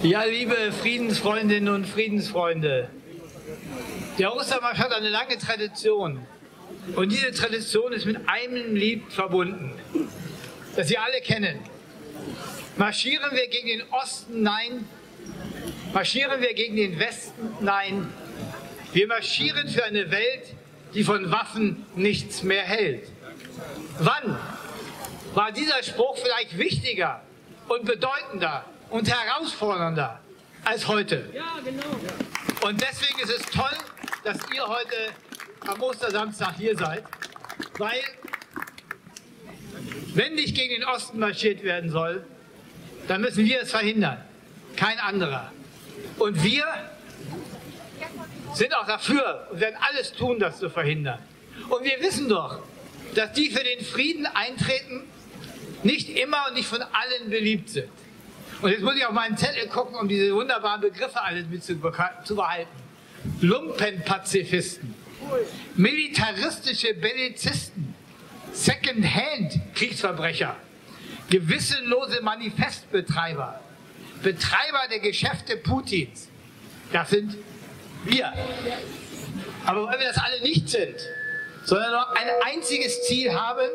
Ja, liebe Friedensfreundinnen und Friedensfreunde, der Ostermarsch hat eine lange Tradition. Und diese Tradition ist mit einem Lied verbunden, das Sie alle kennen. Marschieren wir gegen den Osten? Nein. Marschieren wir gegen den Westen? Nein. Wir marschieren für eine Welt, die von Waffen nichts mehr hält. Wann war dieser Spruch vielleicht wichtiger und bedeutender und herausfordernder als heute? Ja, genau. Und deswegen ist es toll, dass ihr heute am Ostersamstag hier seid, weil wenn nicht gegen den Osten marschiert werden soll, dann müssen wir es verhindern, kein anderer. Und wir sind auch dafür und werden alles tun, das zu verhindern. Und wir wissen doch, dass die für den Frieden eintreten, nicht immer und nicht von allen beliebt sind. Und jetzt muss ich auf meinen Zettel gucken, um diese wunderbaren Begriffe alles mit zu behalten. Lumpenpazifisten, militaristische Bellizisten, Second-Hand-Kriegsverbrecher, gewissenlose Manifestbetreiber, Betreiber der Geschäfte Putins. Das sind wir. Aber weil wir das alle nicht sind, sondern nur ein einziges Ziel haben,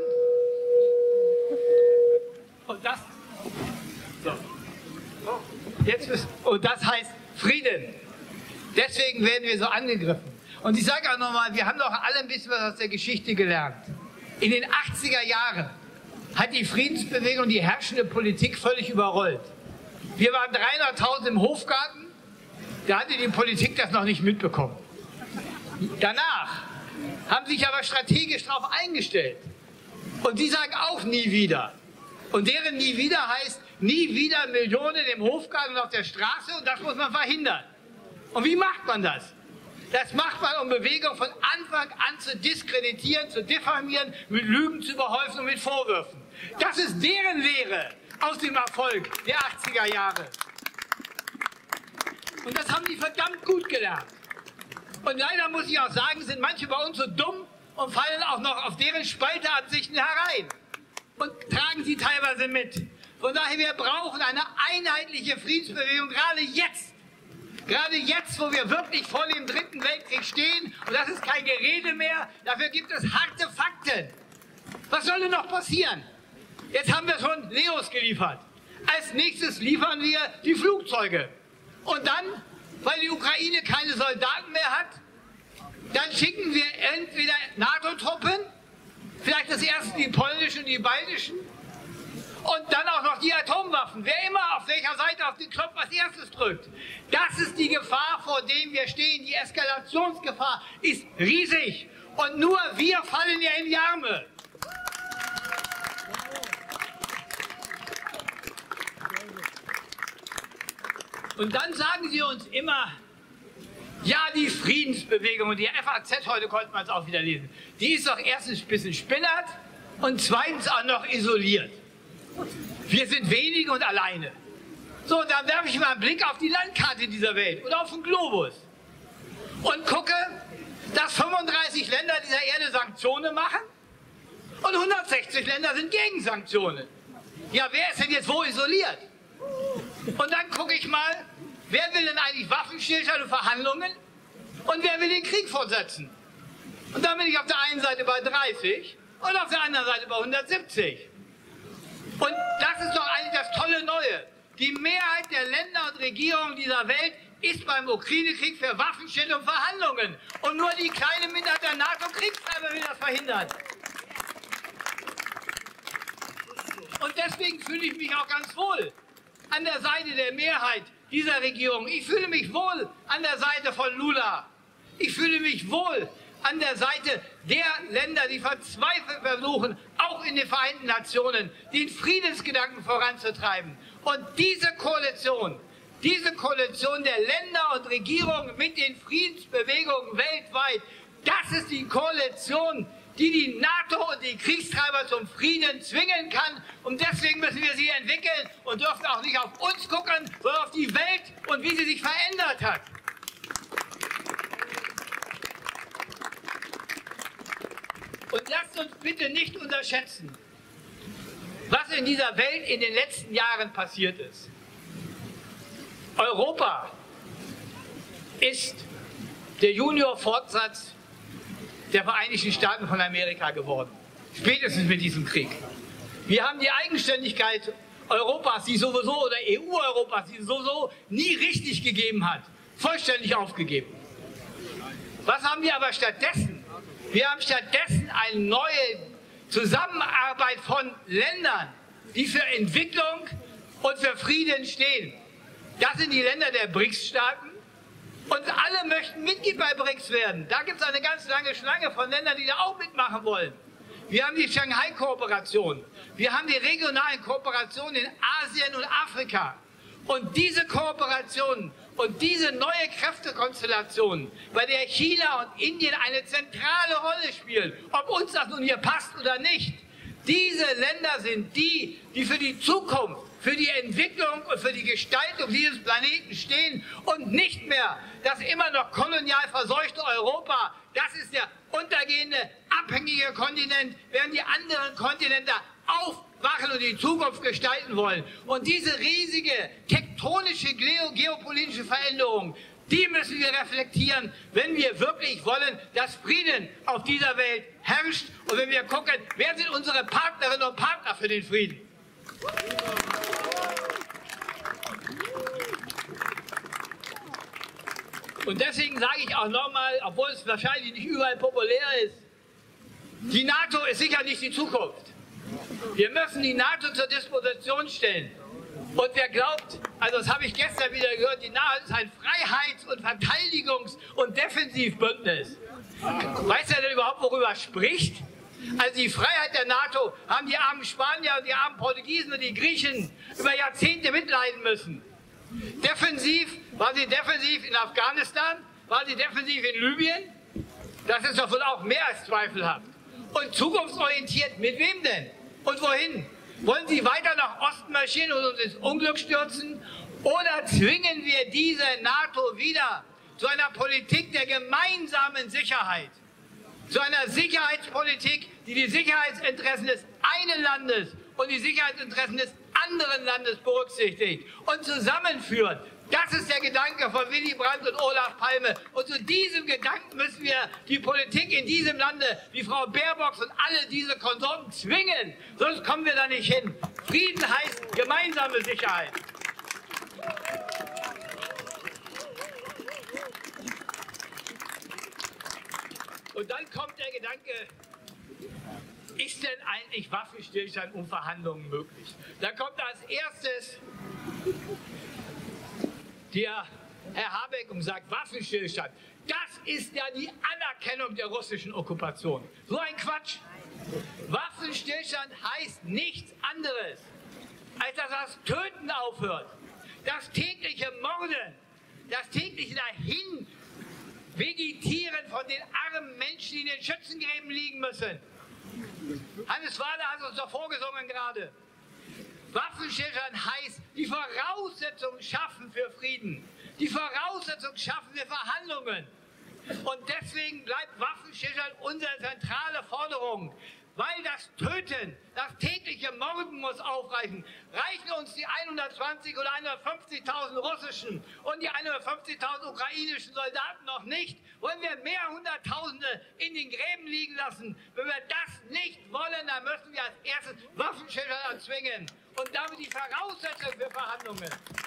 und das heißt Frieden. Deswegen werden wir so angegriffen. Und ich sage auch nochmal, wir haben doch alle ein bisschen was aus der Geschichte gelernt. In den 80er Jahren hat die Friedensbewegung die herrschende Politik völlig überrollt. Wir waren 300.000 im Hofgarten, da hatte die Politik das noch nicht mitbekommen. Danach haben sich aber strategisch darauf eingestellt. Und die sagen auch nie wieder. Und deren nie wieder heißt, nie wieder Millionen im Hofgarten und auf der Straße, und das muss man verhindern. Und wie macht man das? Das macht man, um Bewegung von Anfang an zu diskreditieren, zu diffamieren, mit Lügen zu überhäufen und mit Vorwürfen. Das ist deren Lehre aus dem Erfolg der 80er Jahre. Und das haben die verdammt gut gelernt. Und leider muss ich auch sagen, sind manche bei uns so dumm und fallen auch noch auf deren Spalteansichten herein und tragen sie teilweise mit. Von daher, wir brauchen eine einheitliche Friedensbewegung, gerade jetzt, wo wir wirklich vor dem Dritten Weltkrieg stehen, und das ist kein Gerede mehr, dafür gibt es harte Fakten. Was soll denn noch passieren? Jetzt haben wir schon Leos geliefert. Als nächstes liefern wir die Flugzeuge. Und dann, weil die Ukraine keine Soldaten mehr hat, dann schicken wir entweder NATO-Truppen, vielleicht das erste die polnischen und die baltischen, und dann auch noch die Atomwaffen. Wer immer auf welcher Seite auf den Knopf als erstes drückt. Das ist die Gefahr, vor der wir stehen. Die Eskalationsgefahr ist riesig. Und nur wir fallen ja in die Arme. Und dann sagen sie uns immer, ja, die Friedensbewegung, und die FAZ, heute konnte man es auch wieder lesen, die ist doch erstens ein bisschen spinnert und zweitens auch noch isoliert. Wir sind wenige und alleine. So, dann werfe ich mal einen Blick auf die Landkarte dieser Welt oder auf den Globus und gucke, dass 35 Länder dieser Erde Sanktionen machen und 160 Länder sind gegen Sanktionen. Ja, wer ist denn jetzt wo isoliert? Und dann gucke ich mal, wer will denn eigentlich Waffenstillstand und Verhandlungen und wer will den Krieg fortsetzen? Und dann bin ich auf der einen Seite bei 30 und auf der anderen Seite bei 170. Und das ist doch eigentlich das tolle Neue. Die Mehrheit der Länder und Regierungen dieser Welt ist beim Ukraine-Krieg für Waffenstillstand und Verhandlungen. Und nur die kleine Minderheit der NATO-Kriegstreiber will das verhindern. Und deswegen fühle ich mich auch ganz wohl an der Seite der Mehrheit dieser Regierung. Ich fühle mich wohl an der Seite von Lula. Ich fühle mich wohl an der Seite der Länder, die verzweifelt versuchen, auch in den Vereinten Nationen, den Friedensgedanken voranzutreiben. Und diese Koalition der Länder und Regierungen mit den Friedensbewegungen weltweit, das ist die Koalition, die die NATO und die Kriegstreiber zum Frieden zwingen kann. Und deswegen müssen wir sie entwickeln und dürfen auch nicht auf uns gucken, sondern auf die Welt und wie sie sich verändert hat. Und lasst uns bitte nicht unterschätzen, was in dieser Welt in den letzten Jahren passiert ist. Europa ist der Junior-Fortsatz der Vereinigten Staaten von Amerika geworden. Spätestens mit diesem Krieg. Wir haben die Eigenständigkeit Europas, die sowieso, oder EU-Europas, die sowieso nie richtig gegeben hat, vollständig aufgegeben. Was haben wir aber stattdessen? Wir haben stattdessen eine neue Zusammenarbeit von Ländern, die für Entwicklung und für Frieden stehen. Das sind die Länder der BRICS-Staaten. Und alle möchten Mitglied bei BRICS werden. Da gibt es eine ganz lange Schlange von Ländern, die da auch mitmachen wollen. Wir haben die Shanghai-Kooperation. Wir haben die regionalen Kooperationen in Asien und Afrika. Und diese Kooperationen und diese neue Kräftekonstellation, bei der China und Indien eine zentrale Rolle spielen, ob uns das nun hier passt oder nicht, diese Länder sind die, die für die Zukunft, für die Entwicklung und für die Gestaltung dieses Planeten stehen und nicht mehr das immer noch kolonial verseuchte Europa. Das ist der untergehende, abhängige Kontinent, während die anderen Kontinente aufwachen und die Zukunft gestalten wollen. Und diese riesige tektonische geopolitische Veränderung, die müssen wir reflektieren, wenn wir wirklich wollen, dass Frieden auf dieser Welt herrscht. Und wenn wir gucken, wer sind unsere Partnerinnen und Partner für den Frieden? Und deswegen sage ich auch nochmal, obwohl es wahrscheinlich nicht überall populär ist, die NATO ist sicher nicht die Zukunft. Wir müssen die NATO zur Disposition stellen. Und wer glaubt, also das habe ich gestern wieder gehört, die NATO ist ein Freiheits- und Verteidigungs- und Defensivbündnis. Weiß er denn überhaupt, worüber er spricht? Also die Freiheit der NATO haben die armen Spanier und die armen Portugiesen und die Griechen über Jahrzehnte mitleiden müssen. Defensiv, war sie defensiv in Afghanistan? War sie defensiv in Libyen? Das ist doch wohl auch mehr als zweifelhaft. Und zukunftsorientiert, mit wem denn? Und wohin? Wollen Sie weiter nach Osten marschieren und uns ins Unglück stürzen? Oder zwingen wir diese NATO wieder zu einer Politik der gemeinsamen Sicherheit? Zu einer Sicherheitspolitik, die die Sicherheitsinteressen des einen Landes und die Sicherheitsinteressen des anderen Landes berücksichtigt und zusammenführt. Das ist der Gedanke von Willy Brandt und Olaf Palme. Und zu diesem Gedanken müssen wir die Politik in diesem Lande, wie Frau Baerbock und alle diese Konsorten zwingen. Sonst kommen wir da nicht hin. Frieden heißt gemeinsame Sicherheit. Und dann kommt der Gedanke, ist denn eigentlich Waffenstillstand und Verhandlungen möglich? Da kommt als erstes der Herr Habeck und sagt, Waffenstillstand, das ist ja die Anerkennung der russischen Okkupation. So ein Quatsch. Waffenstillstand heißt nichts anderes, als dass das Töten aufhört, das tägliche Morden, das tägliche dahin Vegetieren von den armen Menschen, die in den Schützengräben liegen müssen. Hannes Wader hat uns doch vorgesungen gerade. Waffenstillstand heißt, die Voraussetzungen schaffen für Frieden. Die Voraussetzungen schaffen für Verhandlungen. Und deswegen bleibt Waffenstillstand unsere zentrale Forderung. Weil das Töten, das tägliche Morden muss aufreichen. Reichen uns die 120 oder 150.000 russischen und die 150.000 ukrainischen Soldaten noch nicht? Wollen wir mehr Hunderttausende in den Gräben liegen lassen? Wenn wir das nicht wollen, dann müssen wir als erstes Waffenstillstand erzwingen. Und damit die Voraussetzung für Verhandlungen.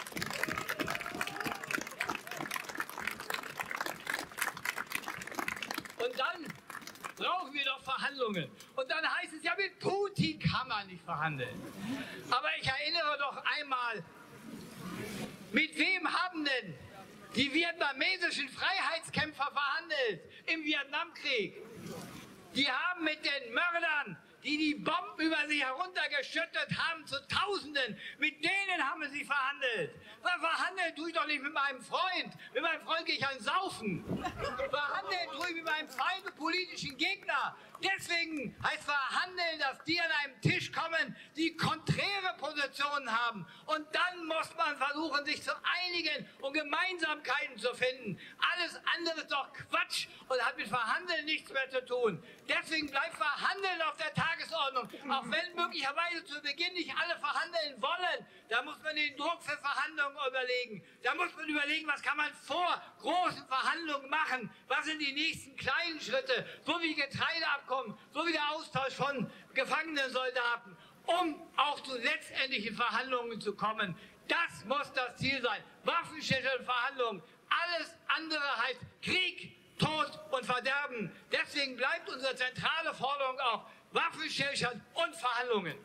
Und dann brauchen wir doch Verhandlungen. Und dann heißt es ja, mit Putin kann man nicht verhandeln. Aber ich erinnere doch einmal, mit wem haben denn die vietnamesischen Freiheitskämpfer verhandelt im Vietnamkrieg? Die haben mit den Mördern, die die Bomben über sie heruntergeschüttet haben, zu Tausenden, mit denen haben sie verhandelt. Verhandeln tue ich doch nicht mit meinem Freund. Mit meinem Freund gehe ich ans Saufen. Verhandeln tue ich mit meinem Feind und politischen Gegner. Deswegen heißt verhandeln, dass die an einem Tisch kommen, die konträre Positionen haben. Und dann muss man versuchen, sich zu einigen und Gemeinsamkeiten zu finden. Alles andere ist doch Quatsch und hat mit Verhandeln nichts mehr zu tun. Deswegen bleibt Verhandeln auf der Tagesordnung. Auch wenn möglicherweise zu Beginn nicht alle verhandeln wollen, da muss man den Druck für Verhandlungen überlegen. Da muss man überlegen, was kann man vor großen Verhandlungen machen? Was sind die nächsten kleinen Schritte? So wie Getreideabkommen, so wie der Austausch von gefangenen Soldaten, um auch zu letztendlichen Verhandlungen zu kommen. Das muss das Ziel sein. Waffenstillstand und Verhandlungen. Alles andere heißt Krieg, Tod und Verderben. Deswegen bleibt unsere zentrale Forderung auch Waffenstillstand und Verhandlungen.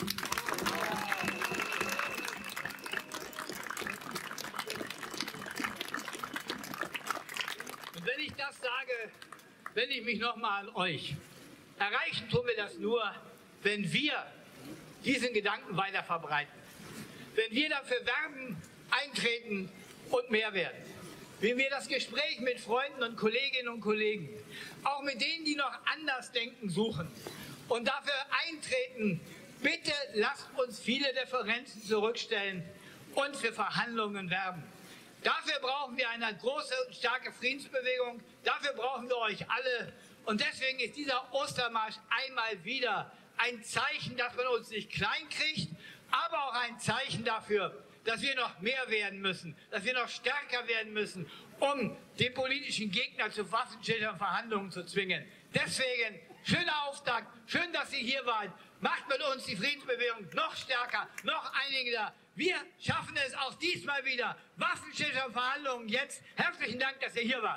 Und wenn ich das sage, wende ich mich nochmal an euch. Erreichen tun wir das nur, wenn wir diesen Gedanken weiter verbreiten. Wenn wir dafür werben, eintreten und mehr werden. Wenn wir das Gespräch mit Freunden und Kolleginnen und Kollegen, auch mit denen, die noch anders denken, suchen und dafür eintreten, bitte lasst uns viele Differenzen zurückstellen und für Verhandlungen werben. Dafür brauchen wir eine große und starke Friedensbewegung, dafür brauchen wir euch alle. Und deswegen ist dieser Ostermarsch einmal wieder ein Zeichen, dass man uns nicht klein kriegt, aber auch ein Zeichen dafür, dass wir noch mehr werden müssen, dass wir noch stärker werden müssen, um den politischen Gegner zu Waffenstillstand und Verhandlungen zu zwingen. Deswegen, schöner Auftakt, schön, dass Sie hier waren. Macht mit uns die Friedensbewegung noch stärker, noch einiger. Wir schaffen es auch diesmal wieder. Waffenstillstand und Verhandlungen jetzt. Herzlichen Dank, dass ihr hier wart.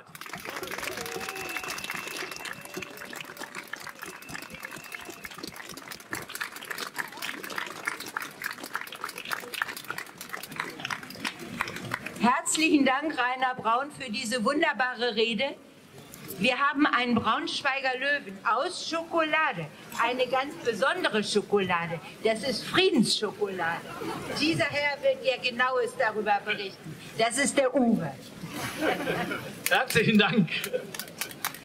Herzlichen Dank, Rainer Braun, für diese wunderbare Rede. Wir haben einen Braunschweiger Löwen aus Schokolade, eine ganz besondere Schokolade. Das ist Friedensschokolade. Dieser Herr wird ja Genaues darüber berichten. Das ist der Uwe. Herzlichen Dank.